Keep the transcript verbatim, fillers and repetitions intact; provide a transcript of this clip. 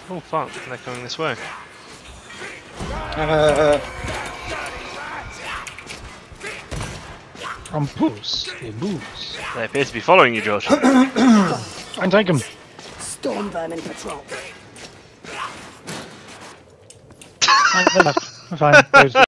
Oh fuck, they're coming this way. Uh, On booze, they booze. They appear to be following you, George. And take him. Storm vermin patrol. And they're left. Fine.